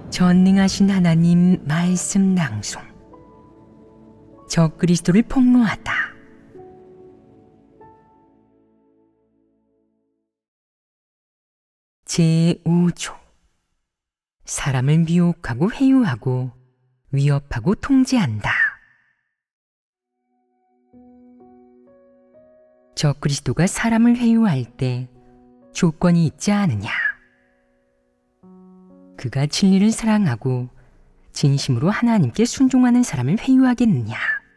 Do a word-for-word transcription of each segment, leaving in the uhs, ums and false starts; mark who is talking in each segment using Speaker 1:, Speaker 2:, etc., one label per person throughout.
Speaker 1: 전능하신 하나님 말씀 낭송. 적그리스도를 폭로하다. 제오 조. 사람을 미혹하고 회유하고 위협하고 통제한다. 적그리스도가 사람을 회유할 때 조건이 있지 않으냐? 그가 진리를 사랑하고 진심으로 하나님께 순종하는 사람을 회유하겠느냐?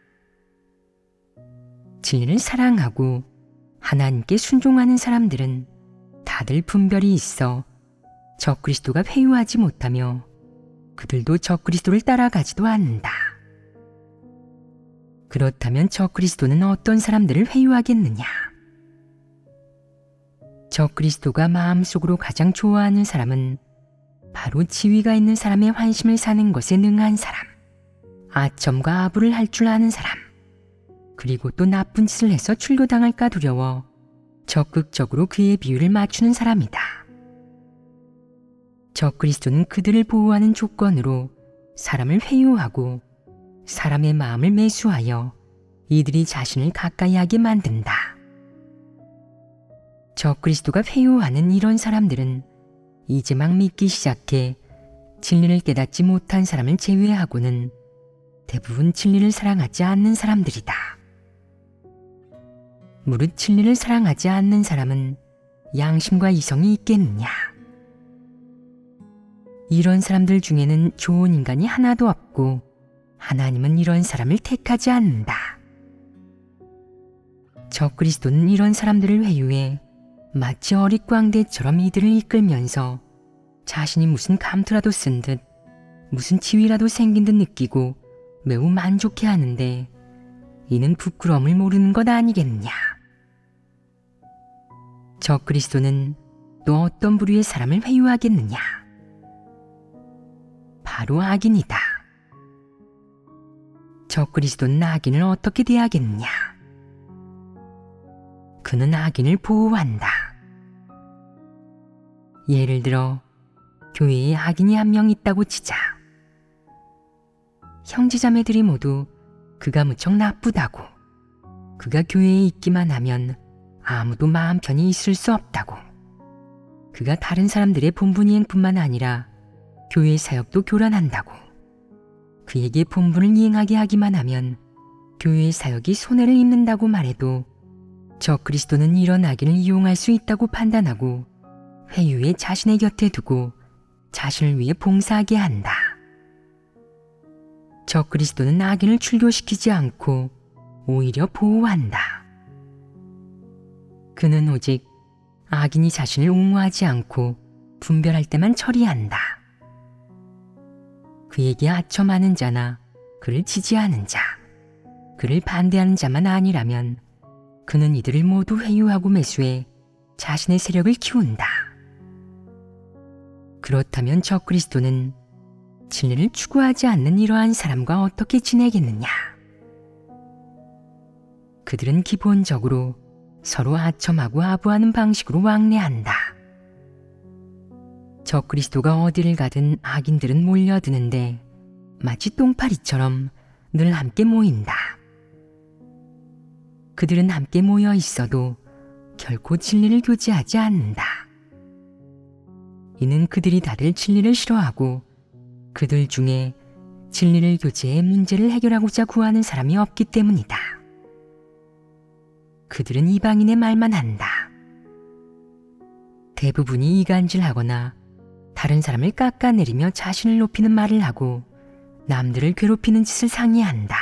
Speaker 1: 진리를 사랑하고 하나님께 순종하는 사람들은 다들 분별이 있어 적그리스도가 회유하지 못하며 그들도 적그리스도를 따라가지도 않는다. 그렇다면 적그리스도는 어떤 사람들을 회유하겠느냐? 적그리스도가 마음속으로 가장 좋아하는 사람은 바로 지위가 있는 사람의 환심을 사는 것에 능한 사람, 아첨과 아부를 할 줄 아는 사람, 그리고 또 나쁜 짓을 해서 출교당할까 두려워 적극적으로 그의 비율을 맞추는 사람이다. 적그리스도는 그들을 보호하는 조건으로 사람을 회유하고 사람의 마음을 매수하여 이들이 자신을 가까이 하게 만든다. 적그리스도가 회유하는 이런 사람들은 이제 막 믿기 시작해 진리를 깨닫지 못한 사람을 제외하고는 대부분 진리를 사랑하지 않는 사람들이다. 무릇 진리를 사랑하지 않는 사람은 양심과 이성이 있겠느냐? 이런 사람들 중에는 좋은 인간이 하나도 없고 하나님은 이런 사람을 택하지 않는다. 적그리스도는 이런 사람들을 회유해 마치 어릿광대처럼 이들을 이끌면서 자신이 무슨 감투라도 쓴 듯 무슨 지위라도 생긴 듯 느끼고 매우 만족해 하는데 이는 부끄러움을 모르는 것 아니겠느냐. 적그리스도는 또 어떤 부류의 사람을 회유하겠느냐. 바로 악인이다. 적그리스도는 악인을 어떻게 대하겠느냐. 그는 악인을 보호한다. 예를 들어 교회에 악인이 한 명 있다고 치자. 형제자매들이 모두 그가 무척 나쁘다고, 그가 교회에 있기만 하면 아무도 마음 편히 있을 수 없다고, 그가 다른 사람들의 본분이행뿐만 아니라 교회 사역도 교란한다고, 그에게 본분을 이행하게 하기만 하면 교회 사역이 손해를 입는다고 말해도 적그리스도는 이런 악인을 이용할 수 있다고 판단하고 회유에 자신의 곁에 두고 자신을 위해 봉사하게 한다. 적그리스도는 악인을 출교시키지 않고 오히려 보호한다. 그는 오직 악인이 자신을 옹호하지 않고 분별할 때만 처리한다. 그에게 아첨하는 자나 그를 지지하는 자, 그를 반대하는 자만 아니라면 그는 이들을 모두 회유하고 매수해 자신의 세력을 키운다. 그렇다면 적그리스도는 진리를 추구하지 않는 이러한 사람과 어떻게 지내겠느냐? 그들은 기본적으로 서로 아첨하고 아부하는 방식으로 왕래한다. 적그리스도가 어디를 가든 악인들은 몰려드는데 마치 똥파리처럼 늘 함께 모인다. 그들은 함께 모여 있어도 결코 진리를 교제하지 않는다. 이는 그들이 다들 진리를 싫어하고 그들 중에 진리를 교제해 문제를 해결하고자 구하는 사람이 없기 때문이다. 그들은 이방인의 말만 한다. 대부분이 이간질하거나 다른 사람을 깎아내리며 자신을 높이는 말을 하고 남들을 괴롭히는 짓을 상의한다.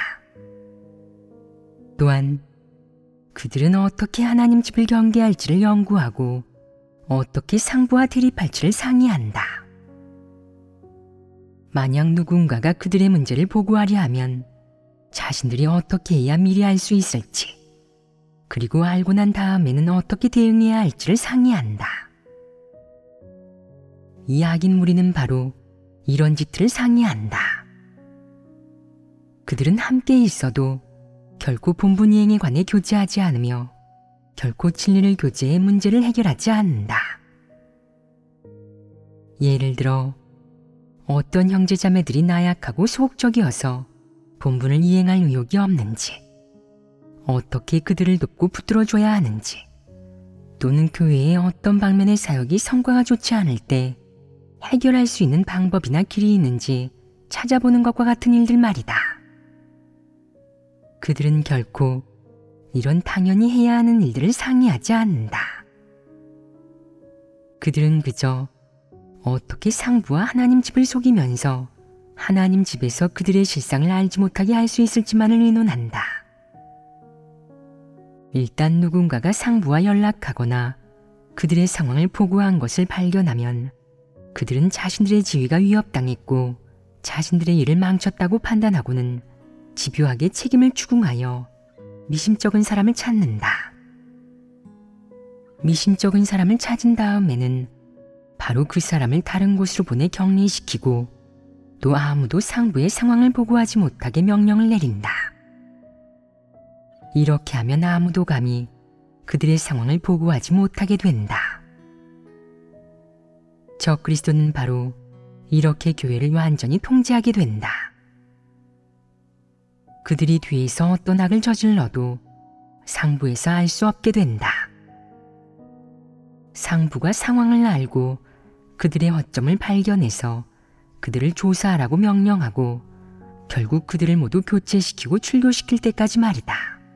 Speaker 1: 또한 그들은 어떻게 하나님 집을 경계할지를 연구하고 어떻게 상부와 대립할지를 상의한다. 만약 누군가가 그들의 문제를 보고하려 하면 자신들이 어떻게 해야 미리 알 수 있을지, 그리고 알고 난 다음에는 어떻게 대응해야 할지를 상의한다. 이 악인 무리는 바로 이런 짓들을 상의한다. 그들은 함께 있어도 결코 본분 이행에 관해 교제하지 않으며 결코 진리를 교제해 문제를 해결하지 않는다. 예를 들어 어떤 형제자매들이 나약하고 소극적이어서 본분을 이행할 의욕이 없는지, 어떻게 그들을 돕고 붙들어줘야 하는지, 또는 교회의 어떤 방면의 사역이 성과가 좋지 않을 때 해결할 수 있는 방법이나 길이 있는지 찾아보는 것과 같은 일들 말이다. 그들은 결코 이런 당연히 해야 하는 일들을 상의하지 않는다. 그들은 그저 어떻게 상부와 하나님 집을 속이면서 하나님 집에서 그들의 실상을 알지 못하게 할 수 있을지만을 의논한다. 일단 누군가가 상부와 연락하거나 그들의 상황을 보고한 것을 발견하면 그들은 자신들의 지위가 위협당했고 자신들의 일을 망쳤다고 판단하고는 집요하게 책임을 추궁하여 미심쩍은 사람을 찾는다. 미심쩍은 사람을 찾은 다음에는 바로 그 사람을 다른 곳으로 보내 격리시키고 또 아무도 상부의 상황을 보고하지 못하게 명령을 내린다. 이렇게 하면 아무도 감히 그들의 상황을 보고하지 못하게 된다. 적그리스도는 바로 이렇게 교회를 완전히 통제하게 된다. 그들이 뒤에서 어떤 악을 저질러도 상부에서 알 수 없게 된다. 상부가 상황을 알고 그들의 허점을 발견해서 그들을 조사하라고 명령하고 결국 그들을 모두 교체시키고 출교시킬 때까지 말이다.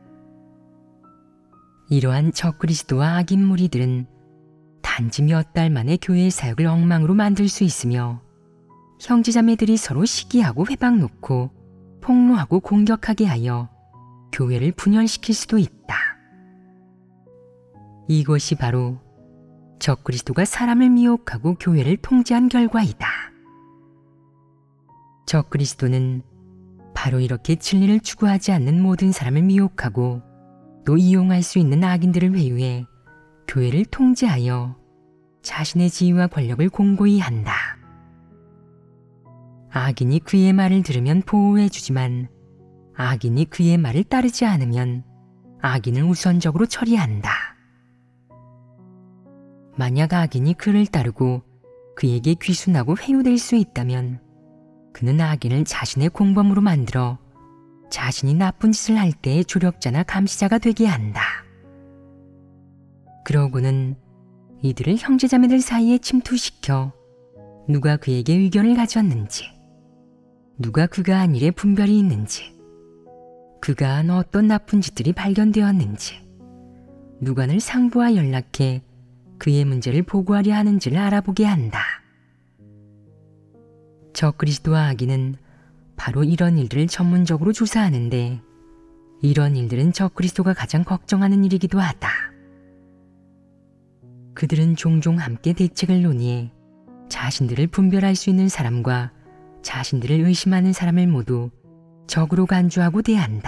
Speaker 1: 이러한 적그리스도와 악인 무리들은 단지 몇 달 만에 교회의 사역을 엉망으로 만들 수 있으며 형제자매들이 서로 시기하고 회방 놓고 폭로하고 공격하게 하여 교회를 분열시킬 수도 있다. 이것이 바로 적그리스도가 사람을 미혹하고 교회를 통제한 결과이다. 적그리스도는 바로 이렇게 진리를 추구하지 않는 모든 사람을 미혹하고 또 이용할 수 있는 악인들을 회유해 교회를 통제하여 자신의 지위와 권력을 공고히 한다. 악인이 그의 말을 들으면 보호해 주지만 악인이 그의 말을 따르지 않으면 악인을 우선적으로 처리한다. 만약 악인이 그를 따르고 그에게 귀순하고 회유될 수 있다면 그는 악인을 자신의 공범으로 만들어 자신이 나쁜 짓을 할 때의 조력자나 감시자가 되게 한다. 그러고는 이들을 형제자매들 사이에 침투시켜 누가 그에게 의견을 가졌는지, 누가 그가 한 일에 분별이 있는지, 그가 한 어떤 나쁜 짓들이 발견되었는지, 누가 늘 상부와 연락해 그의 문제를 보고하려 하는지를 알아보게 한다. 적그리스도와 악인은 바로 이런 일들을 전문적으로 조사하는데 이런 일들은 적그리스도가 가장 걱정하는 일이기도 하다. 그들은 종종 함께 대책을 논의해 자신들을 분별할 수 있는 사람과 자신들을 의심하는 사람을 모두 적으로 간주하고 대한다.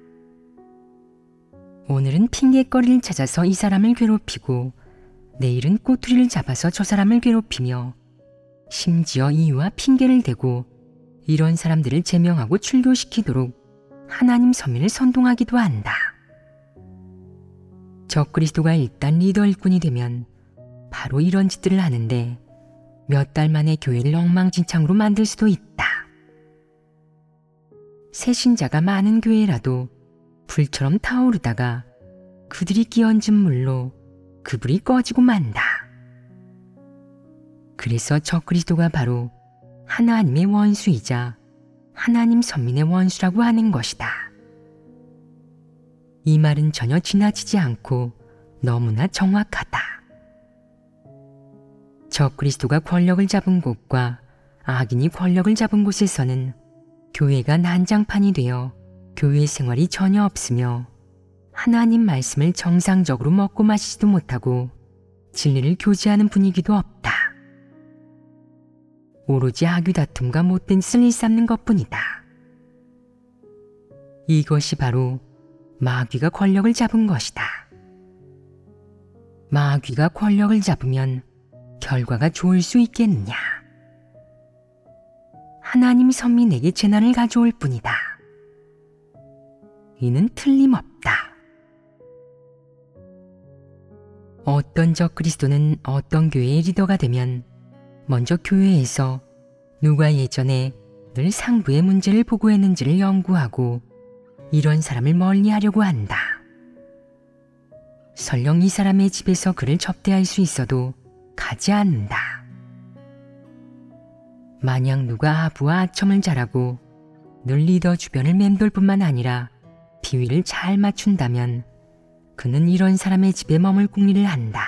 Speaker 1: 오늘은 핑계거리를 찾아서 이 사람을 괴롭히고 내일은 꼬투리를 잡아서 저 사람을 괴롭히며 심지어 이유와 핑계를 대고 이런 사람들을 제명하고 출교시키도록 하나님 선민을 선동하기도 한다. 적그리스도가 일단 리더 일꾼이 되면 바로 이런 짓들을 하는데 몇 달 만에 교회를 엉망진창으로 만들 수도 있다. 새신자가 많은 교회라도 불처럼 타오르다가 그들이 끼얹은 물로 그 불이 꺼지고 만다. 그래서 적그리스도가 바로 하나님의 원수이자 하나님 선민의 원수라고 하는 것이다. 이 말은 전혀 지나치지 않고 너무나 정확하다. 적그리스도가 권력을 잡은 곳과 악인이 권력을 잡은 곳에서는 교회가 난장판이 되어 교회 생활이 전혀 없으며 하나님 말씀을 정상적으로 먹고 마시지도 못하고 진리를 교제하는 분위기도 없다. 오로지 악유다툼과 못된 짓을 일삼는 것뿐이다. 이것이 바로 마귀가 권력을 잡은 것이다. 마귀가 권력을 잡으면 결과가 좋을 수 있겠느냐? 하나님 선민에게 재난을 가져올 뿐이다. 이는 틀림없다. 어떤 적그리스도는 어떤 교회의 리더가 되면 먼저 교회에서 누가 예전에 늘 상부의 문제를 보고했는지를 연구하고 이런 사람을 멀리하려고 한다. 설령 이 사람의 집에서 그를 접대할 수 있어도 가지 않는다. 만약 누가 아부와 아첨을 잘하고 늘 리더 주변을 맴돌 뿐만 아니라 비위를 잘 맞춘다면 그는 이런 사람의 집에 머물 궁리를 한다.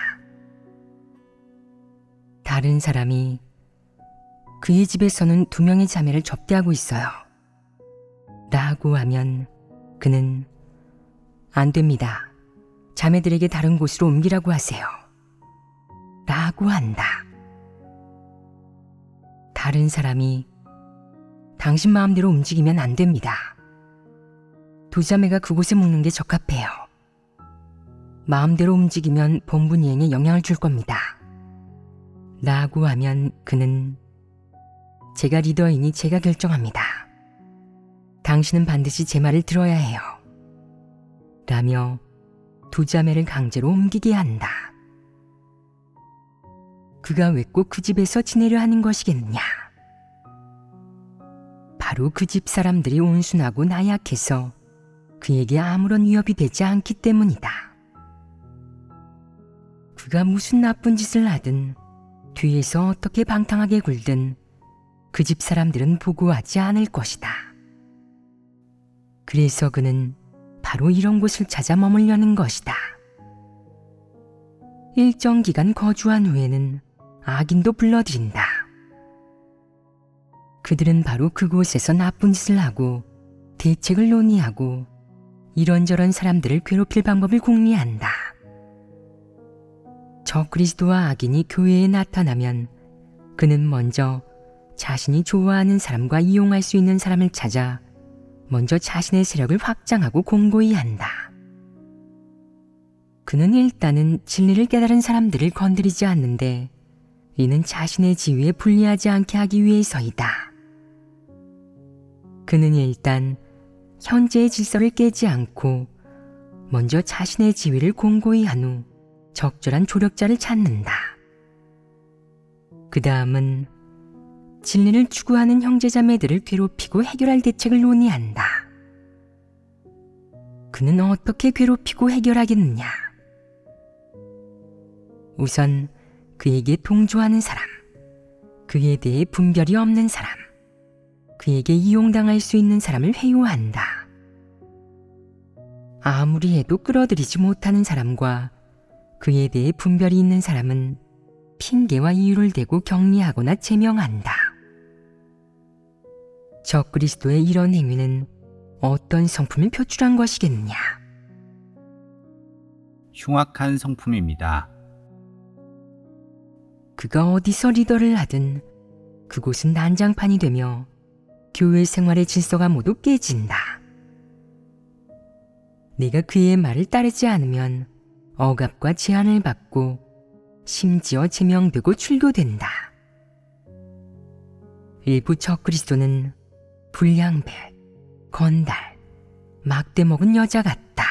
Speaker 1: 다른 사람이 그의 집에서는 두 명의 자매를 접대하고 있어요 라고 하면 그는 안 됩니다. 자매들에게 다른 곳으로 옮기라고 하세요 라고 한다. 다른 사람이 당신 마음대로 움직이면 안 됩니다. 두 자매가 그곳에 묵는 게 적합해요. 마음대로 움직이면 본분 이행에 영향을 줄 겁니다. 라고 하면 그는 제가 리더이니 제가 결정합니다. 당신은 반드시 제 말을 들어야 해요. 라며 두 자매를 강제로 옮기게 한다. 그가 왜 꼭 그 집에서 지내려 하는 것이겠느냐? 바로 그 집 사람들이 온순하고 나약해서 그에게 아무런 위협이 되지 않기 때문이다. 그가 무슨 나쁜 짓을 하든 뒤에서 어떻게 방탕하게 굴든 그 집 사람들은 보고하지 않을 것이다. 그래서 그는 바로 이런 곳을 찾아 머물려는 것이다. 일정 기간 거주한 후에는 악인도 불러들인다. 그들은 바로 그곳에서 나쁜 짓을 하고 대책을 논의하고 이런저런 사람들을 괴롭힐 방법을 궁리한다. 적그리스도와 악인이 교회에 나타나면 그는 먼저 자신이 좋아하는 사람과 이용할 수 있는 사람을 찾아 먼저 자신의 세력을 확장하고 공고히 한다. 그는 일단은 진리를 깨달은 사람들을 건드리지 않는데 이는 자신의 지위에 불리하지 않게 하기 위해서이다. 그는 일단 현재의 질서를 깨지 않고 먼저 자신의 지위를 공고히 한 후 적절한 조력자를 찾는다. 그 다음은 진리를 추구하는 형제자매들을 괴롭히고 해결할 대책을 논의한다. 그는 어떻게 괴롭히고 해결하겠느냐? 우선 그에게 동조하는 사람, 그에 대해 분별이 없는 사람, 그에게 이용당할 수 있는 사람을 회유한다. 아무리 해도 끌어들이지 못하는 사람과 그에 대해 분별이 있는 사람은 핑계와 이유를 대고 격리하거나 제명한다. 적그리스도의 이런 행위는 어떤 성품을 표출한 것이겠느냐?
Speaker 2: 흉악한 성품입니다.
Speaker 1: 그가 어디서 리더를 하든 그곳은 난장판이 되며 교회 생활의 질서가 모두 깨진다. 내가 그의 말을 따르지 않으면 억압과 제한을 받고 심지어 제명되고 출교된다. 일부 적그리스도는 불량배, 건달, 막대 먹은 여자 같다.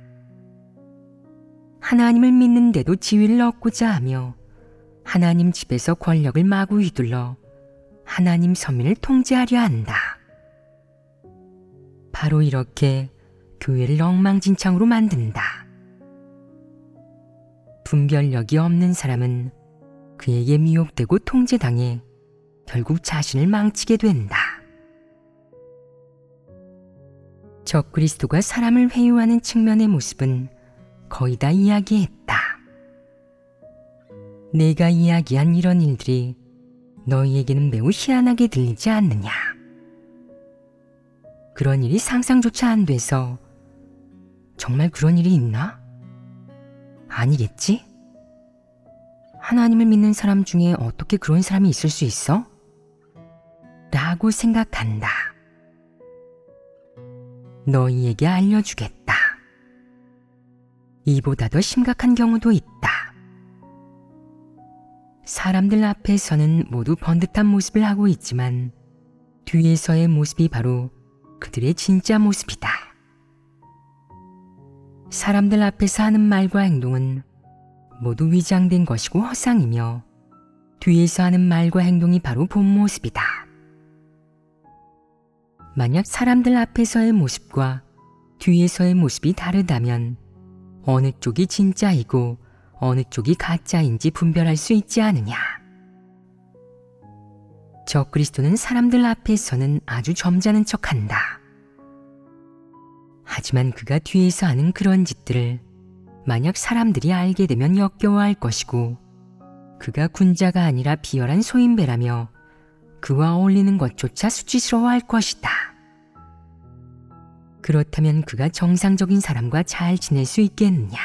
Speaker 1: 하나님을 믿는데도 지위를 얻고자 하며 하나님 집에서 권력을 마구 휘둘러 하나님 서민을 통제하려 한다. 바로 이렇게 교회를 엉망진창으로 만든다. 분별력이 없는 사람은 그에게 미혹되고 통제당해 결국 자신을 망치게 된다. 적그리스도가 사람을 회유하는 측면의 모습은 거의 다 이야기했다. 내가 이야기한 이런 일들이 너희에게는 매우 희한하게 들리지 않느냐? 그런 일이 상상조차 안 돼서 정말 그런 일이 있나? 아니겠지? 하나님을 믿는 사람 중에 어떻게 그런 사람이 있을 수 있어? 라고 생각한다. 너희에게 알려주겠다. 이보다 더 심각한 경우도 있다. 사람들 앞에서는 모두 번듯한 모습을 하고 있지만 뒤에서의 모습이 바로 그들의 진짜 모습이다. 사람들 앞에서 하는 말과 행동은 모두 위장된 것이고 허상이며 뒤에서 하는 말과 행동이 바로 본 모습이다. 만약 사람들 앞에서의 모습과 뒤에서의 모습이 다르다면 어느 쪽이 진짜이고 어느 쪽이 가짜인지 분별할 수 있지 않으냐. 적그리스도는 사람들 앞에서는 아주 점잖은 척한다. 하지만 그가 뒤에서 하는 그런 짓들을 만약 사람들이 알게 되면 역겨워할 것이고, 그가 군자가 아니라 비열한 소인배라며 그와 어울리는 것조차 수치스러워할 것이다. 그렇다면 그가 정상적인 사람과 잘 지낼 수 있겠느냐?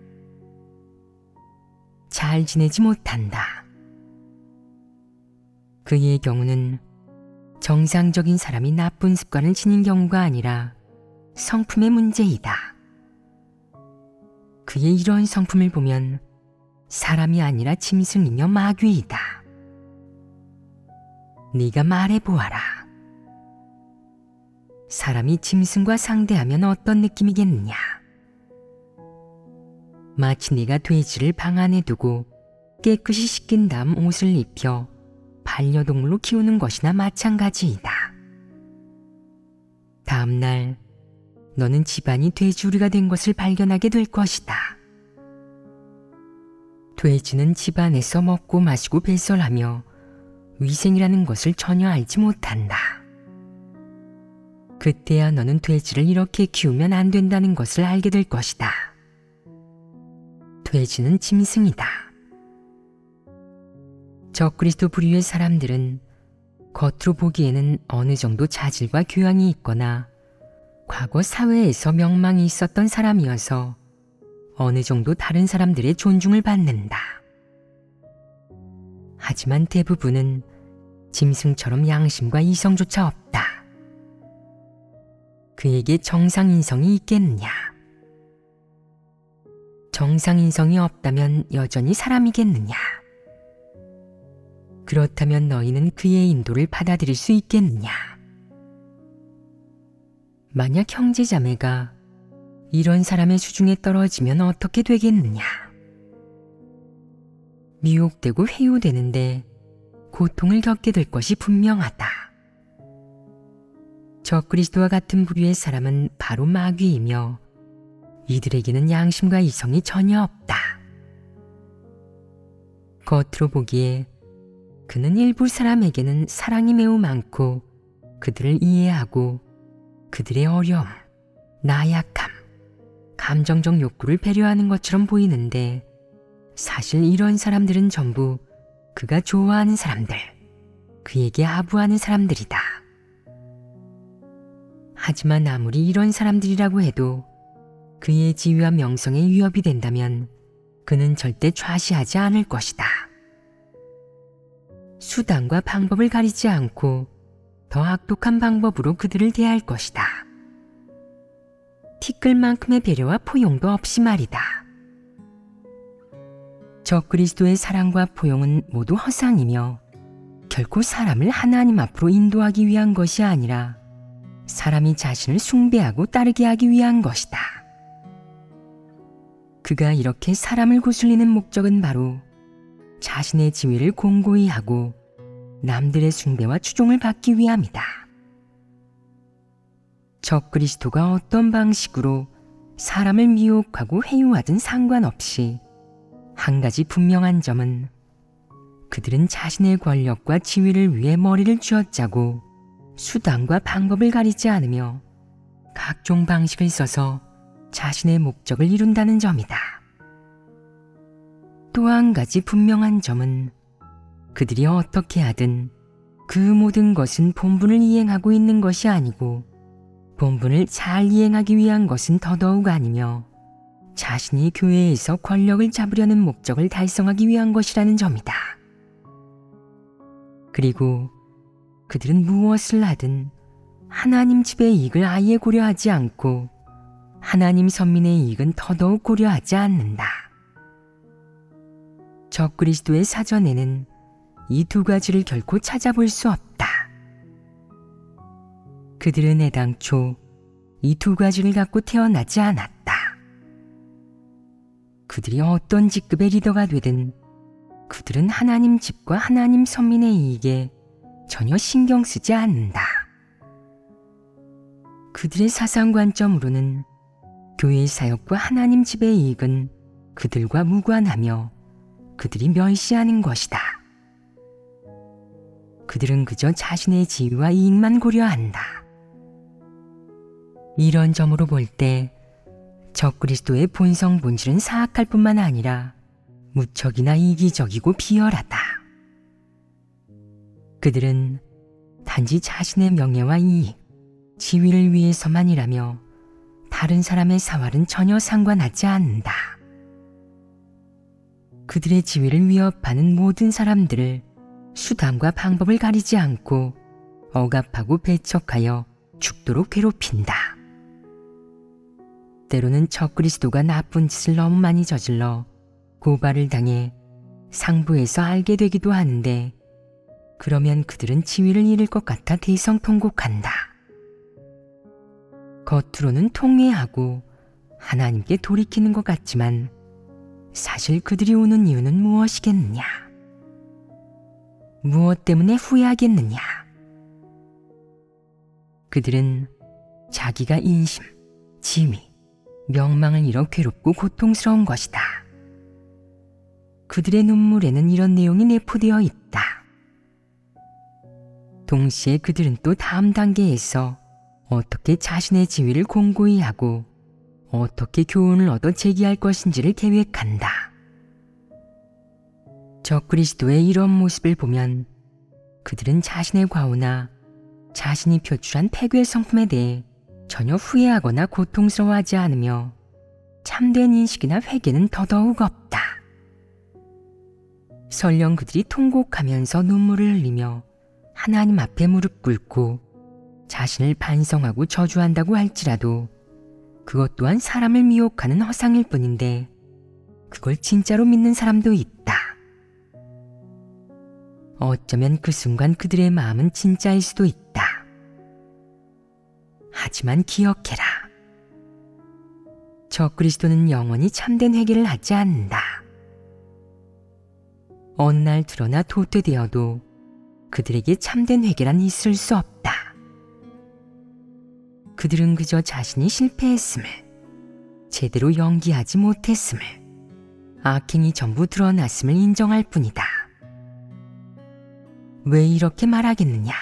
Speaker 1: 잘 지내지 못한다. 그의 경우는 정상적인 사람이 나쁜 습관을 지닌 경우가 아니라 성품의 문제이다. 그의 이런 성품을 보면 사람이 아니라 짐승이며 마귀이다. 네가 말해보아라. 사람이 짐승과 상대하면 어떤 느낌이겠느냐? 마치 네가 돼지를 방 안에 두고 깨끗이 씻긴 다음 옷을 입혀 반려동물로 키우는 것이나 마찬가지이다. 다음 날 너는 집안이 돼지우리가 된 것을 발견하게 될 것이다. 돼지는 집안에서 먹고 마시고 배설하며 위생이라는 것을 전혀 알지 못한다. 그때야 너는 돼지를 이렇게 키우면 안 된다는 것을 알게 될 것이다. 돼지는 짐승이다. 적그리스도 부류의 사람들은 겉으로 보기에는 어느 정도 자질과 교양이 있거나 과거 사회에서 명망이 있었던 사람이어서 어느 정도 다른 사람들의 존중을 받는다. 하지만 대부분은 짐승처럼 양심과 이성조차 없다. 그에게 정상인성이 있겠느냐? 정상인성이 없다면 여전히 사람이겠느냐? 그렇다면 너희는 그의 인도를 받아들일 수 있겠느냐? 만약 형제자매가 이런 사람의 수중에 떨어지면 어떻게 되겠느냐? 미혹되고 회유되는데 고통을 겪게 될 것이 분명하다. 적그리스도와 같은 부류의 사람은 바로 마귀이며 이들에게는 양심과 이성이 전혀 없다. 겉으로 보기에 그는 일부 사람에게는 사랑이 매우 많고 그들을 이해하고 그들의 어려움, 나약함, 감정적 욕구를 배려하는 것처럼 보이는데 사실 이런 사람들은 전부 그가 좋아하는 사람들, 그에게 아부하는 사람들이다. 하지만 아무리 이런 사람들이라고 해도 그의 지위와 명성에 위협이 된다면 그는 절대 좌시하지 않을 것이다. 수단과 방법을 가리지 않고 더 악독한 방법으로 그들을 대할 것이다. 티끌만큼의 배려와 포용도 없이 말이다. 적그리스도의 사랑과 포용은 모두 허상이며 결코 사람을 하나님 앞으로 인도하기 위한 것이 아니라 사람이 자신을 숭배하고 따르게 하기 위한 것이다. 그가 이렇게 사람을 구슬리는 목적은 바로 자신의 지위를 공고히 하고 남들의 숭배와 추종을 받기 위함이다. 적그리스도가 어떤 방식으로 사람을 미혹하고 회유하든 상관없이 한 가지 분명한 점은 그들은 자신의 권력과 지위를 위해 머리를 쥐어짜고 수단과 방법을 가리지 않으며 각종 방식을 써서 자신의 목적을 이룬다는 점이다. 또 한 가지 분명한 점은 그들이 어떻게 하든 그 모든 것은 본분을 이행하고 있는 것이 아니고 본분을 잘 이행하기 위한 것은 더더욱 아니며 자신이 교회에서 권력을 잡으려는 목적을 달성하기 위한 것이라는 점이다. 그리고 그들은 무엇을 하든 하나님 집의 이익을 아예 고려하지 않고 하나님 선민의 이익은 더더욱 고려하지 않는다. 적그리스도의 사전에는 이 두 가지를 결코 찾아볼 수 없다. 그들은 애당초 이 두 가지를 갖고 태어나지 않았다. 그들이 어떤 직급의 리더가 되든 그들은 하나님 집과 하나님 선민의 이익에 전혀 신경 쓰지 않는다. 그들의 사상 관점으로는 교회의 사역과 하나님 집의 이익은 그들과 무관하며 그들이 멸시하는 것이다. 그들은 그저 자신의 지위와 이익만 고려한다. 이런 점으로 볼 때 적그리스도의 본성 본질은 사악할 뿐만 아니라 무척이나 이기적이고 비열하다. 그들은 단지 자신의 명예와 이익, 지위를 위해서만 일하며 다른 사람의 사활은 전혀 상관하지 않는다. 그들의 지위를 위협하는 모든 사람들을 수단과 방법을 가리지 않고 억압하고 배척하여 죽도록 괴롭힌다. 때로는 적그리스도가 나쁜 짓을 너무 많이 저질러 고발을 당해 상부에서 알게 되기도 하는데, 그러면 그들은 지위를 잃을 것 같아 대성통곡한다. 겉으로는 통회하고 하나님께 돌이키는 것 같지만 사실 그들이 우는 이유는 무엇이겠느냐? 무엇 때문에 후회하겠느냐? 그들은 자기가 인심, 지위, 명망을 잃어 괴롭고 고통스러운 것이다. 그들의 눈물에는 이런 내용이 내포되어 있다. 동시에 그들은 또 다음 단계에서 어떻게 자신의 지위를 공고히 하고 어떻게 교훈을 얻어 제기할 것인지를 계획한다. 적그리스도의 이런 모습을 보면 그들은 자신의 과오나 자신이 표출한 폐괴 성품에 대해 전혀 후회하거나 고통스러워하지 않으며 참된 인식이나 회개는 더더욱 없다. 설령 그들이 통곡하면서 눈물을 흘리며 하나님 앞에 무릎 꿇고 자신을 반성하고 저주한다고 할지라도 그것 또한 사람을 미혹하는 허상일 뿐인데 그걸 진짜로 믿는 사람도 있다. 어쩌면 그 순간 그들의 마음은 진짜일 수도 있다. 하지만 기억해라. 적그리스도는 영원히 참된 회개를 하지 않는다. 어느 날 드러나 도태되어도 그들에게 참된 회개란 있을 수 없다. 그들은 그저 자신이 실패했음을, 제대로 연기하지 못했음을, 악행이 전부 드러났음을 인정할 뿐이다. 왜 이렇게 말하겠느냐?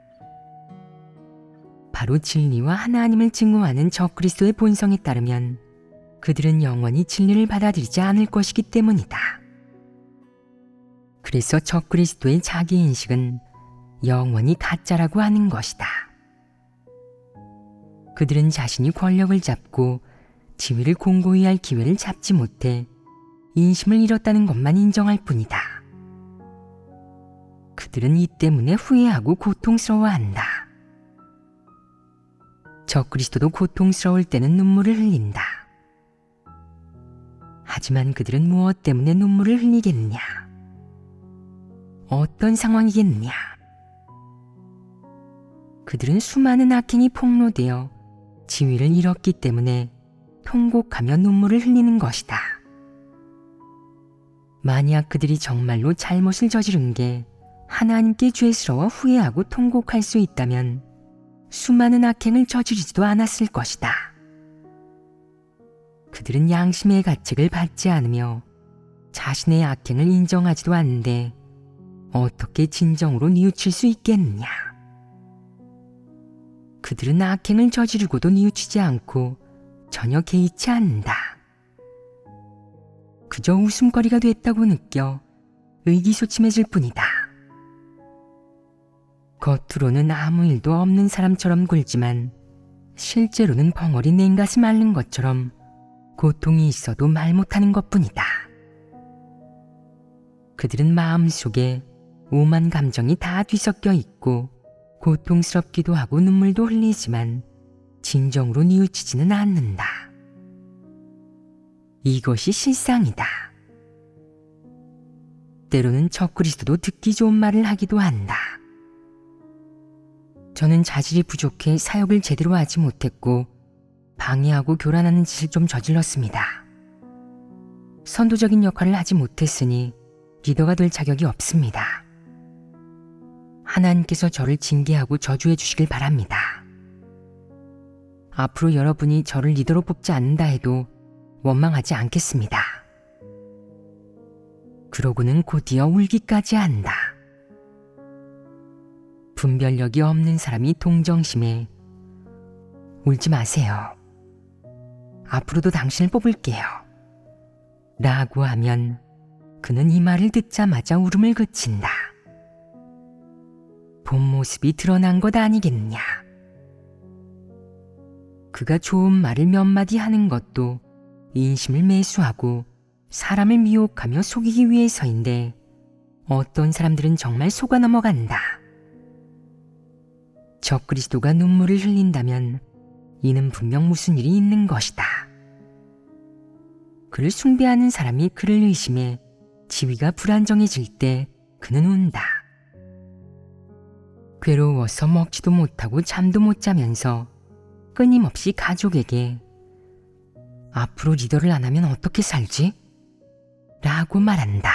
Speaker 1: 바로 진리와 하나님을 증오하는 적그리스도의 본성에 따르면 그들은 영원히 진리를 받아들이지 않을 것이기 때문이다. 그래서 적그리스도의 자기인식은 영원히 가짜라고 하는 것이다. 그들은 자신이 권력을 잡고 지위를 공고히 할 기회를 잡지 못해 인심을 잃었다는 것만 인정할 뿐이다. 그들은 이 때문에 후회하고 고통스러워한다. 적그리스도도 고통스러울 때는 눈물을 흘린다. 하지만 그들은 무엇 때문에 눈물을 흘리겠느냐? 어떤 상황이겠느냐? 그들은 수많은 악행이 폭로되어 지위를 잃었기 때문에 통곡하며 눈물을 흘리는 것이다. 만약 그들이 정말로 잘못을 저지른 게 하나님께 죄스러워 후회하고 통곡할 수 있다면 수많은 악행을 저지르지도 않았을 것이다. 그들은 양심의 가책을 받지 않으며 자신의 악행을 인정하지도 않는데 어떻게 진정으로 뉘우칠 수 있겠느냐? 그들은 악행을 저지르고도 뉘우치지 않고 전혀 개의치 않는다. 그저 웃음거리가 됐다고 느껴 의기소침해질 뿐이다. 겉으로는 아무 일도 없는 사람처럼 굴지만 실제로는 벙어리 냉가슴 앓는 것처럼 고통이 있어도 말 못하는 것뿐이다. 그들은 마음속에 오만 감정이 다 뒤섞여 있고 고통스럽기도 하고 눈물도 흘리지만 진정으로 뉘우치지는 않는다. 이것이 실상이다. 때로는 적그리스도도 듣기 좋은 말을 하기도 한다. 저는 자질이 부족해 사역을 제대로 하지 못했고 방해하고 교란하는 짓을 좀 저질렀습니다. 선도적인 역할을 하지 못했으니 리더가 될 자격이 없습니다. 하나님께서 저를 징계하고 저주해 주시길 바랍니다. 앞으로 여러분이 저를 리더로 뽑지 않는다 해도 원망하지 않겠습니다. 그러고는 곧이어 울기까지 한다. 분별력이 없는 사람이 동정심에 울지 마세요. 앞으로도 당신을 뽑을게요. 라고 하면 그는 이 말을 듣자마자 울음을 그친다. 본 모습이 드러난 것 아니겠느냐. 그가 좋은 말을 몇 마디 하는 것도 인심을 매수하고 사람을 미혹하며 속이기 위해서인데 어떤 사람들은 정말 속아 넘어간다. 적그리스도가 눈물을 흘린다면 이는 분명 무슨 일이 있는 것이다. 그를 숭배하는 사람이 그를 의심해 지위가 불안정해질 때 그는 운다. 괴로워서 먹지도 못하고 잠도 못 자면서 끊임없이 가족에게 앞으로 리더를 안 하면 어떻게 살지? 라고 말한다.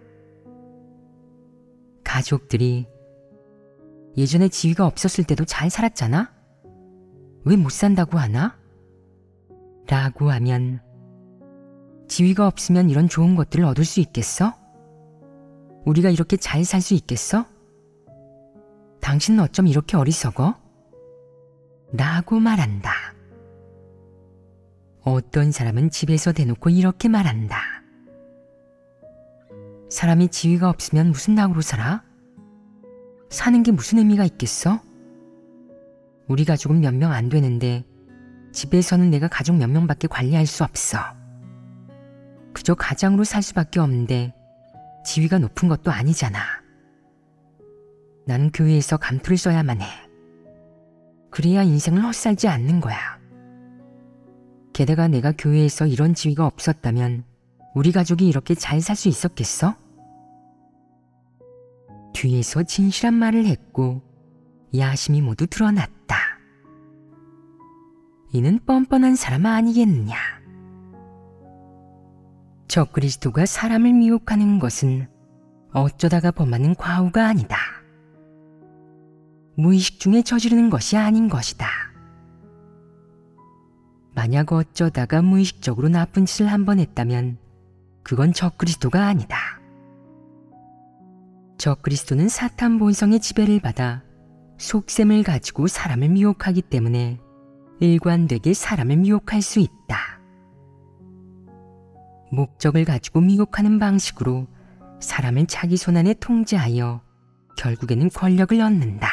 Speaker 1: 가족들이 예전에 지위가 없었을 때도 잘 살았잖아? 왜 못 산다고 하나? 라고 하면 지위가 없으면 이런 좋은 것들을 얻을 수 있겠어? 우리가 이렇게 잘 살 수 있겠어? 당신은 어쩜 이렇게 어리석어? 라고 말한다. 어떤 사람은 집에서 대놓고 이렇게 말한다. 사람이 지위가 없으면 무슨 낙으로 살아? 사는 게 무슨 의미가 있겠어? 우리 가족은 몇 명 안 되는데 집에서는 내가 가족 몇 명밖에 관리할 수 없어. 그저 가장으로 살 수밖에 없는데 지위가 높은 것도 아니잖아. 나는 교회에서 감투를 써야만 해. 그래야 인생을 헛살지 않는 거야. 게다가 내가 교회에서 이런 지위가 없었다면 우리 가족이 이렇게 잘 살 수 있었겠어? 뒤에서 진실한 말을 했고 야심이 모두 드러났다. 이는 뻔뻔한 사람 아니겠느냐. 적그리스도가 사람을 미혹하는 것은 어쩌다가 범하는 과오가 아니다. 무의식 중에 저지르는 것이 아닌 것이다. 만약 어쩌다가 무의식적으로 나쁜 짓을 한 번 했다면 그건 적그리스도가 아니다. 적그리스도는 사탄 본성의 지배를 받아 속셈을 가지고 사람을 미혹하기 때문에 일관되게 사람을 미혹할 수 있다. 목적을 가지고 미혹하는 방식으로 사람을 자기 손안에 통제하여 결국에는 권력을 얻는다.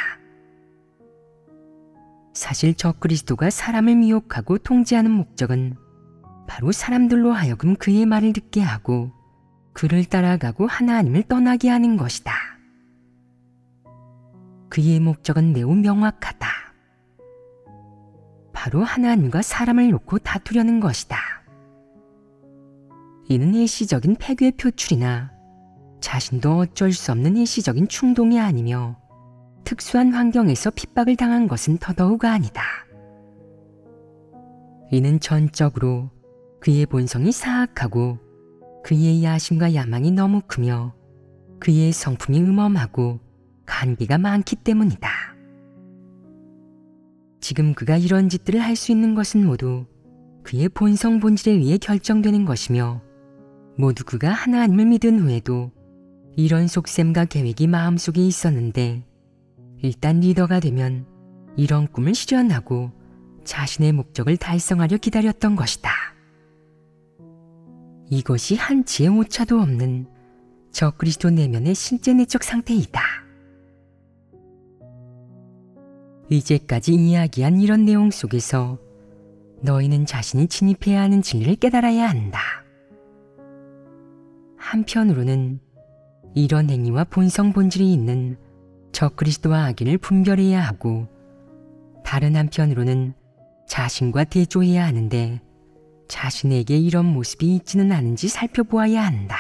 Speaker 1: 사실 적그리스도가 사람을 미혹하고 통제하는 목적은 바로 사람들로 하여금 그의 말을 듣게 하고 그를 따라가고 하나님을 떠나게 하는 것이다. 그의 목적은 매우 명확하다. 바로 하나님과 사람을 놓고 다투려는 것이다. 이는 일시적인 패괴 표출이나 자신도 어쩔 수 없는 일시적인 충동이 아니며 특수한 환경에서 핍박을 당한 것은 더더욱 아니다. 이는 전적으로 그의 본성이 사악하고 그의 야심과 야망이 너무 크며 그의 성품이 음험하고 간계가 많기 때문이다. 지금 그가 이런 짓들을 할 수 있는 것은 모두 그의 본성 본질에 의해 결정되는 것이며 모두 그가 하나님을 믿은 후에도 이런 속셈과 계획이 마음속에 있었는데 일단 리더가 되면 이런 꿈을 실현하고 자신의 목적을 달성하려 기다렸던 것이다. 이것이 한치의 오차도 없는 적그리스도 내면의 실제 내적 상태이다. 이제까지 이야기한 이런 내용 속에서 너희는 자신이 진입해야 하는 진리를 깨달아야 한다. 한편으로는 이런 행위와 본성 본질이 있는 적그리스도와 악인을 분별해야 하고 다른 한편으로는 자신과 대조해야 하는데 자신에게 이런 모습이 있지는 않은지 살펴보아야 한다.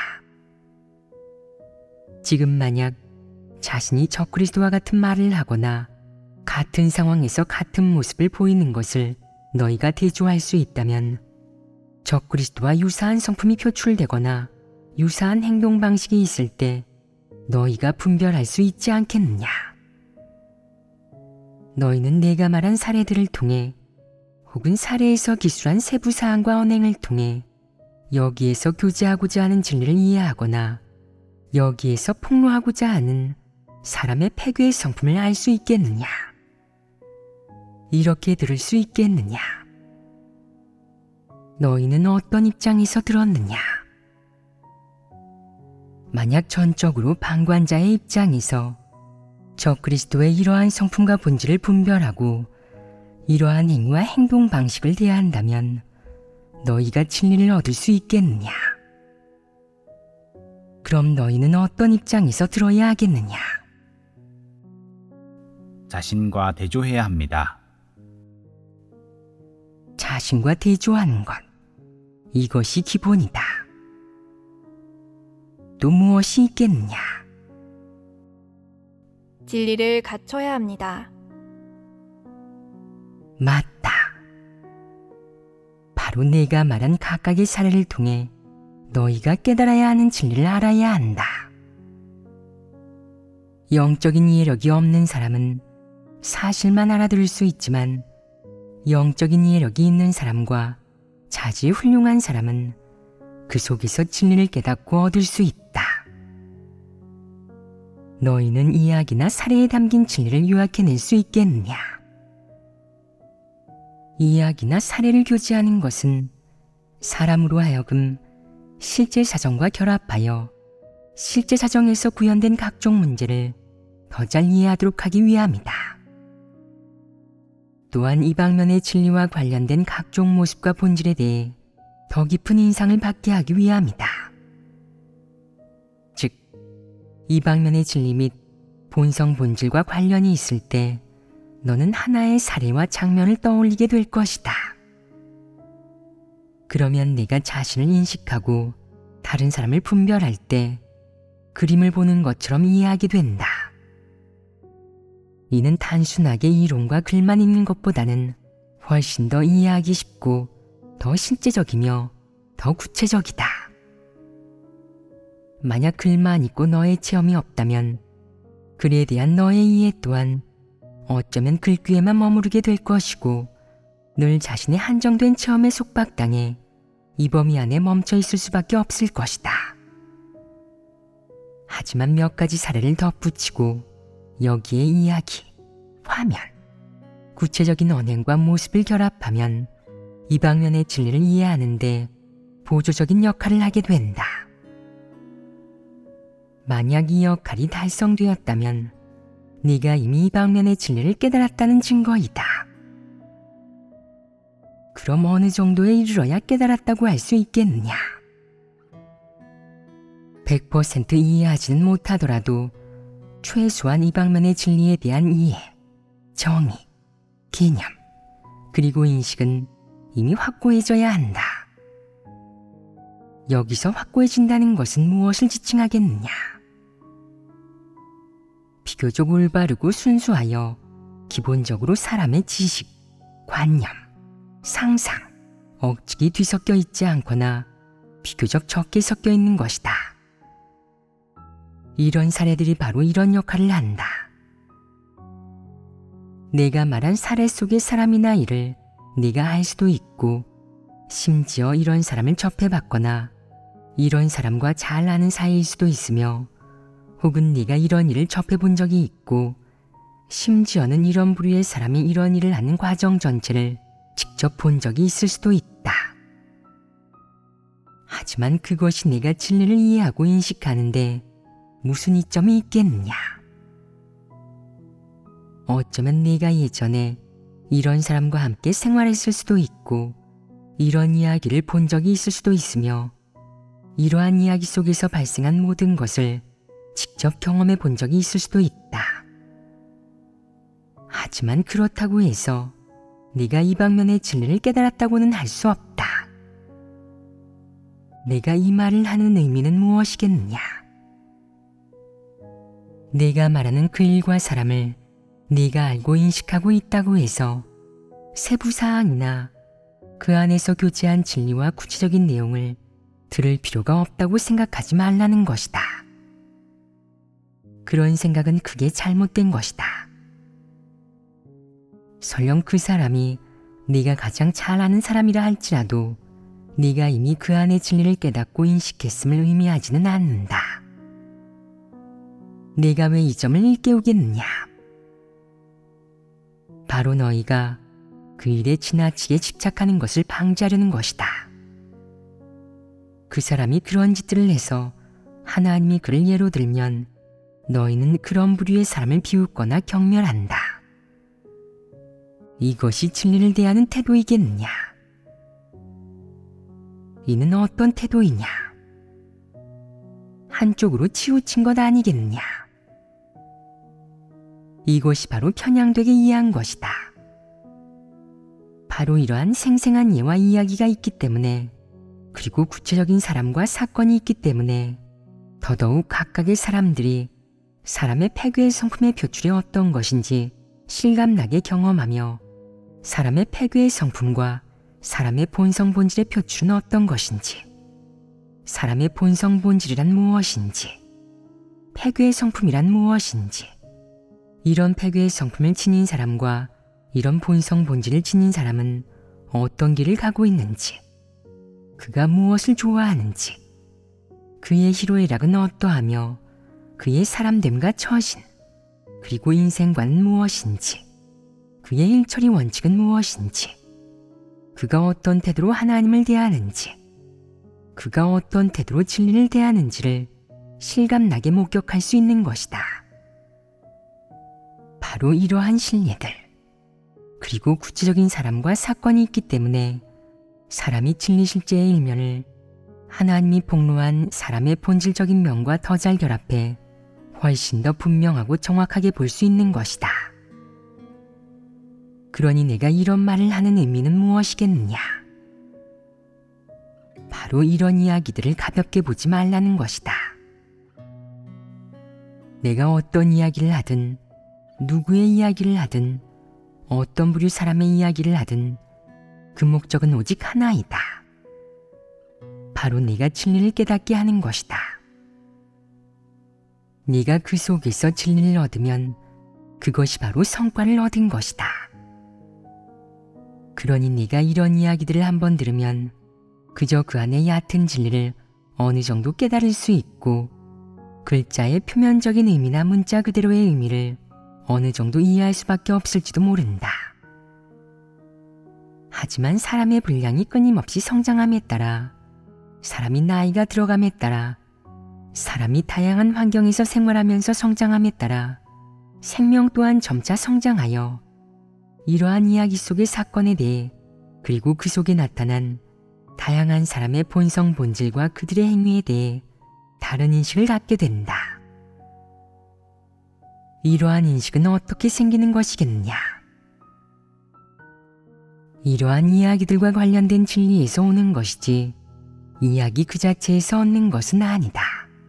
Speaker 1: 지금 만약 자신이 적그리스도와 같은 말을 하거나 같은 상황에서 같은 모습을 보이는 것을 너희가 대조할 수 있다면 적그리스도와 유사한 성품이 표출되거나 유사한 행동 방식이 있을 때 너희가 분별할 수 있지 않겠느냐. 너희는 내가 말한 사례들을 통해 혹은 사례에서 기술한 세부 사항과 언행을 통해 여기에서 교제하고자 하는 진리를 이해하거나 여기에서 폭로하고자 하는 사람의 폐괴의 성품을 알 수 있겠느냐? 이렇게 들을 수 있겠느냐? 너희는 어떤 입장에서 들었느냐? 만약 전적으로 방관자의 입장에서 적그리스도의 이러한 성품과 본질을 분별하고 이러한 행위와 행동 방식을 대한다면 너희가 진리를 얻을 수 있겠느냐? 그럼 너희는 어떤 입장에서 들어야 하겠느냐?
Speaker 2: 자신과 대조해야 합니다.
Speaker 1: 자신과 대조하는 것, 이것이 기본이다. 또 무엇이 있겠느냐?
Speaker 3: 진리를 갖춰야 합니다.
Speaker 1: 맞다. 바로 내가 말한 각각의 사례를 통해 너희가 깨달아야 하는 진리를 알아야 한다. 영적인 이해력이 없는 사람은 사실만 알아들을 수 있지만 영적인 이해력이 있는 사람과 자질 훌륭한 사람은 그 속에서 진리를 깨닫고 얻을 수 있다. 너희는 이야기나 사례에 담긴 진리를 요약해낼 수 있겠느냐? 이야기나 사례를 교제하는 것은 사람으로 하여금 실제 사정과 결합하여 실제 사정에서 구현된 각종 문제를 더 잘 이해하도록 하기 위함이다. 또한 이 방면의 진리와 관련된 각종 모습과 본질에 대해 더 깊은 인상을 받게 하기 위함이다. 즉, 이 방면의 진리 및 본성 본질과 관련이 있을 때 너는 하나의 사례와 장면을 떠올리게 될 것이다. 그러면 내가 자신을 인식하고 다른 사람을 분별할 때 그림을 보는 것처럼 이해하게 된다. 이는 단순하게 이론과 글만 읽는 것보다는 훨씬 더 이해하기 쉽고 더 실제적이며 더 구체적이다. 만약 글만 읽고 너의 체험이 없다면 글에 대한 너의 이해 또한 어쩌면 글귀에만 머무르게 될 것이고 늘 자신의 한정된 체험에 속박당해 이 범위 안에 멈춰 있을 수밖에 없을 것이다. 하지만 몇 가지 사례를 덧붙이고 여기에 이야기, 화면, 구체적인 언행과 모습을 결합하면 이 방면의 진리를 이해하는데 보조적인 역할을 하게 된다. 만약 이 역할이 달성되었다면 네가 이미 이 방면의 진리를 깨달았다는 증거이다. 그럼 어느 정도에 이르러야 깨달았다고 할 수 있겠느냐? 백 퍼센트 이해하지는 못하더라도 최소한 이 방면의 진리에 대한 이해, 정의, 개념, 그리고 인식은 이미 확고해져야 한다. 여기서 확고해진다는 것은 무엇을 지칭하겠느냐? 비교적 올바르고 순수하여 기본적으로 사람의 지식, 관념, 상상, 억측이 뒤섞여 있지 않거나 비교적 적게 섞여 있는 것이다. 이런 사례들이 바로 이런 역할을 한다. 내가 말한 사례 속의 사람이나 일을 네가 알 수도 있고 심지어 이런 사람을 접해봤거나 이런 사람과 잘 아는 사이일 수도 있으며 혹은 네가 이런 일을 접해본 적이 있고 심지어는 이런 부류의 사람이 이런 일을 하는 과정 전체를 직접 본 적이 있을 수도 있다. 하지만 그것이 내가 진리를 이해하고 인식하는데 무슨 이점이 있겠느냐? 어쩌면 네가 예전에 이런 사람과 함께 생활했을 수도 있고 이런 이야기를 본 적이 있을 수도 있으며 이러한 이야기 속에서 발생한 모든 것을 직접 경험해 본 적이 있을 수도 있다. 하지만 그렇다고 해서 네가 이 방면의 진리를 깨달았다고는 할 수 없다. 내가 이 말을 하는 의미는 무엇이겠느냐? 내가 말하는 그 일과 사람을 네가 알고 인식하고 있다고 해서 세부 사항이나 그 안에서 교제한 진리와 구체적인 내용을 들을 필요가 없다고 생각하지 말라는 것이다. 그런 생각은 크게 잘못된 것이다. 설령 그 사람이 네가 가장 잘 아는 사람이라 할지라도 네가 이미 그 안의 진리를 깨닫고 인식했음을 의미하지는 않는다. 내가 왜 이 점을 일깨우겠느냐? 바로 너희가 그 일에 지나치게 집착하는 것을 방지하려는 것이다. 그 사람이 그런 짓들을 해서 하나님이 그를 예로 들면 너희는 그런 부류의 사람을 비웃거나 경멸한다. 이것이 진리를 대하는 태도이겠느냐? 이는 어떤 태도이냐? 한쪽으로 치우친 것 아니겠느냐? 이것이 바로 편향되게 이해한 것이다. 바로 이러한 생생한 예와 이야기가 있기 때문에, 그리고 구체적인 사람과 사건이 있기 때문에 더더욱 각각의 사람들이 사람의 폐괴의 성품의 표출이 어떤 것인지 실감나게 경험하며 사람의 폐괴의 성품과 사람의 본성 본질의 표출은 어떤 것인지, 사람의 본성 본질이란 무엇인지, 폐괴의 성품이란 무엇인지, 이런 폐괴의 성품을 지닌 사람과 이런 본성 본질을 지닌 사람은 어떤 길을 가고 있는지, 그가 무엇을 좋아하는지, 그의 희로애락은 어떠하며 그의 사람됨과 처신, 그리고 인생관은 무엇인지, 그의 일처리 원칙은 무엇인지, 그가 어떤 태도로 하나님을 대하는지, 그가 어떤 태도로 진리를 대하는지를 실감나게 목격할 수 있는 것이다. 바로 이러한 실례들, 그리고 구체적인 사람과 사건이 있기 때문에 사람이 진리 실제의 일면을 하나님이 폭로한 사람의 본질적인 면과 더 잘 결합해 훨씬 더 분명하고 정확하게 볼 수 있는 것이다. 그러니 내가 이런 말을 하는 의미는 무엇이겠느냐? 바로 이런 이야기들을 가볍게 보지 말라는 것이다. 내가 어떤 이야기를 하든, 누구의 이야기를 하든, 어떤 부류 사람의 이야기를 하든 그 목적은 오직 하나이다. 바로 네가 진리를 깨닫게 하는 것이다. 네가 그 속에서 진리를 얻으면 그것이 바로 성과를 얻은 것이다. 그러니 네가 이런 이야기들을 한번 들으면 그저 그 안의 얕은 진리를 어느 정도 깨달을 수 있고 글자의 표면적인 의미나 문자 그대로의 의미를 어느 정도 이해할 수밖에 없을지도 모른다. 하지만 사람의 분량이 끊임없이 성장함에 따라, 사람이 나이가 들어감에 따라, 사람이 다양한 환경에서 생활하면서 성장함에 따라 생명 또한 점차 성장하여 이러한 이야기 속의 사건에 대해, 그리고 그 속에 나타난 다양한 사람의 본성 본질과 그들의 행위에 대해 다른 인식을 갖게 된다. 이러한 인식은 어떻게 생기는 것이겠느냐? 이러한 이야기들과 관련된 진리에서 오는 것이지 이야기 그 자체에서 얻는 것은 아니다.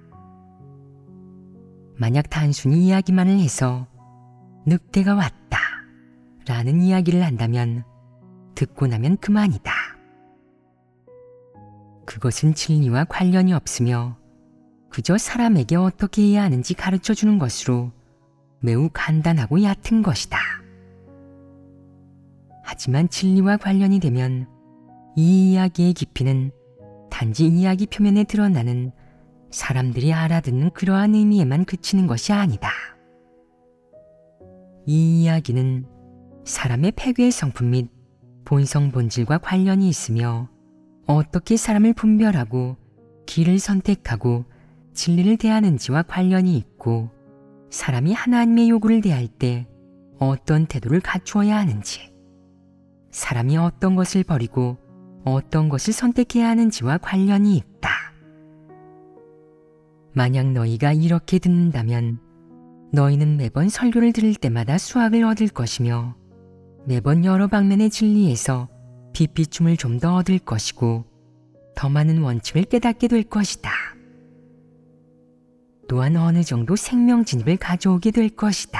Speaker 1: 만약 단순히 이야기만을 해서 늑대가 왔다 라는 이야기를 한다면 듣고 나면 그만이다. 그것은 진리와 관련이 없으며 그저 사람에게 어떻게 해야 하는지 가르쳐주는 것으로 매우 간단하고 얕은 것이다. 하지만 진리와 관련이 되면 이 이야기의 깊이는 단지 이야기 표면에 드러나는 사람들이 알아듣는 그러한 의미에만 그치는 것이 아니다. 이 이야기는 사람의 폐괴의 성품 및 본성 본질과 관련이 있으며 어떻게 사람을 분별하고 길을 선택하고 진리를 대하는지와 관련이 있고 사람이 하나님의 요구를 대할 때 어떤 태도를 갖추어야 하는지, 사람이 어떤 것을 버리고 어떤 것을 선택해야 하는지와 관련이 있다. 만약 너희가 이렇게 듣는다면 너희는 매번 설교를 들을 때마다 수확을 얻을 것이며 매번 여러 방면의 진리에서 빛비춤을 좀 더 얻을 것이고 더 많은 원칙을 깨닫게 될 것이다. 또한 어느 정도 생명 진입을 가져오게 될 것이다.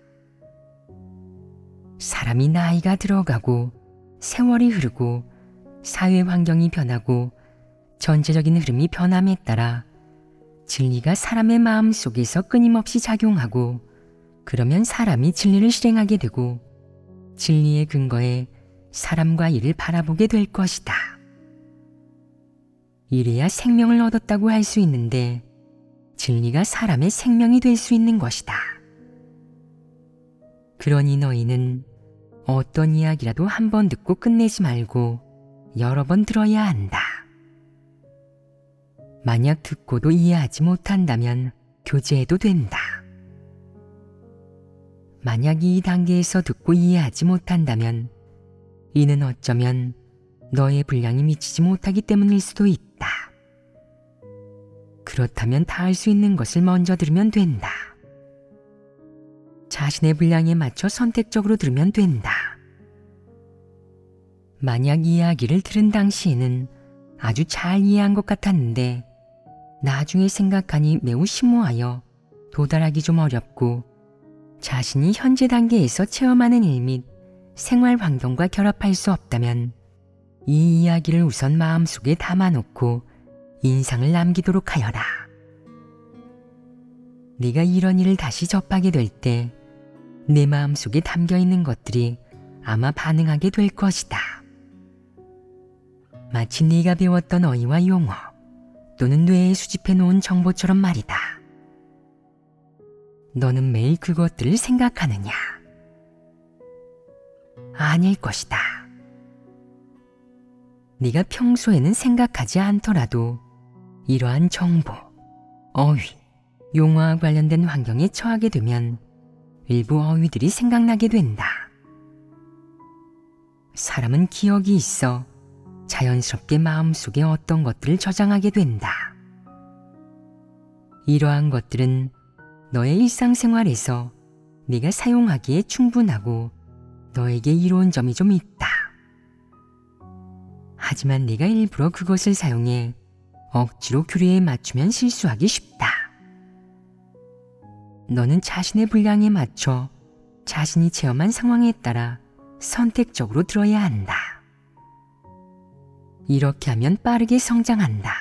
Speaker 1: 사람이 나이가 들어가고 세월이 흐르고 사회 환경이 변하고 전체적인 흐름이 변함에 따라 진리가 사람의 마음 속에서 끊임없이 작용하고 그러면 사람이 진리를 실행하게 되고 진리의 근거에 사람과 일을 바라보게 될 것이다. 이래야 생명을 얻었다고 할 수 있는데 진리가 사람의 생명이 될 수 있는 것이다. 그러니 너희는 어떤 이야기라도 한 번 듣고 끝내지 말고 여러 번 들어야 한다. 만약 듣고도 이해하지 못한다면 교제해도 된다. 만약 이 단계에서 듣고 이해하지 못한다면 이는 어쩌면 너의 분량이 미치지 못하기 때문일 수도 있다. 그렇다면 닿을 수 있는 것을 먼저 들으면 된다. 자신의 분량에 맞춰 선택적으로 들으면 된다. 만약 이야기를 들은 당시에는 아주 잘 이해한 것 같았는데 나중에 생각하니 매우 심오하여 도달하기 좀 어렵고 자신이 현재 단계에서 체험하는 일 및 생활 환경과 결합할 수 없다면 이 이야기를 우선 마음속에 담아놓고 인상을 남기도록 하여라. 네가 이런 일을 다시 접하게 될 때 내 마음속에 담겨있는 것들이 아마 반응하게 될 것이다. 마치 네가 배웠던 어휘와 용어 또는 뇌에 수집해 놓은 정보처럼 말이다. 너는 매일 그것들을 생각하느냐? 아닐 것이다. 네가 평소에는 생각하지 않더라도 이러한 정보, 어휘, 용어와 관련된 환경에 처하게 되면 일부 어휘들이 생각나게 된다. 사람은 기억이 있어 자연스럽게 마음속에 어떤 것들을 저장하게 된다. 이러한 것들은 너의 일상생활에서 네가 사용하기에 충분하고 너에게 이로운 점이 좀 있다. 하지만 네가 일부러 그것을 사용해 억지로 규례에 맞추면 실수하기 쉽다. 너는 자신의 분량에 맞춰 자신이 체험한 상황에 따라 선택적으로 들어야 한다. 이렇게 하면 빠르게 성장한다.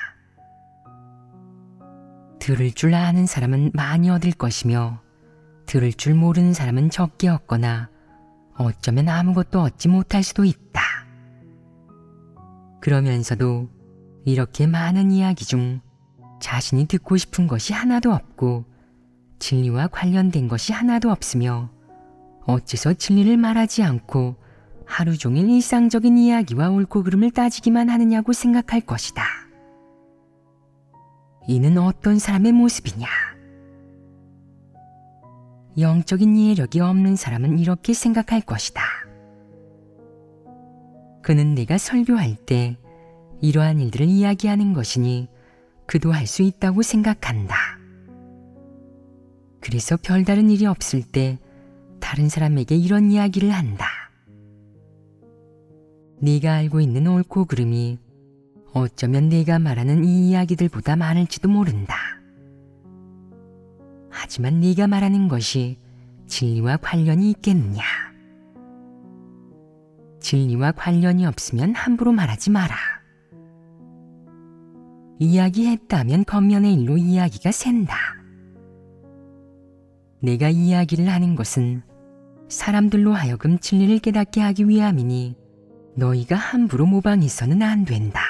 Speaker 1: 들을 줄 아는 사람은 많이 얻을 것이며 들을 줄 모르는 사람은 적게 얻거나 어쩌면 아무것도 얻지 못할 수도 있다. 그러면서도 이렇게 많은 이야기 중 자신이 듣고 싶은 것이 하나도 없고 진리와 관련된 것이 하나도 없으며 어째서 진리를 말하지 않고 하루 종일 일상적인 이야기와 옳고 그름을 따지기만 하느냐고 생각할 것이다. 이는 어떤 사람의 모습이냐? 영적인 이해력이 없는 사람은 이렇게 생각할 것이다. 그는 내가 설교할 때 이러한 일들을 이야기하는 것이니 그도 할 수 있다고 생각한다. 그래서 별다른 일이 없을 때 다른 사람에게 이런 이야기를 한다. 네가 알고 있는 옳고 그름이 어쩌면 네가 말하는 이 이야기들보다 많을지도 모른다. 하지만 네가 말하는 것이 진리와 관련이 있겠느냐? 진리와 관련이 없으면 함부로 말하지 마라. 이야기했다면 겉면의 일로 이야기가 샌다. 내가 이야기를 하는 것은 사람들로 하여금 진리를 깨닫게 하기 위함이니 너희가 함부로 모방해서는 안 된다.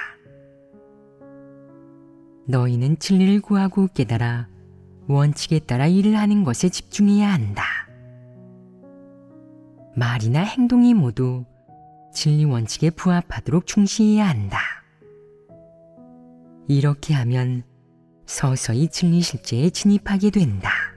Speaker 1: 너희는 진리를 구하고 깨달아 원칙에 따라 일을 하는 것에 집중해야 한다. 말이나 행동이 모두 진리 원칙에 부합하도록 충실해야 한다. 이렇게 하면 서서히 진리 실제에 진입하게 된다.